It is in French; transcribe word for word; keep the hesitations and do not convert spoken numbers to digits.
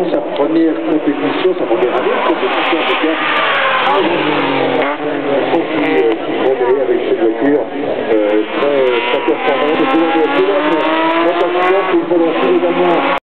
sa première compétition, sa première année de compétition en tout cas.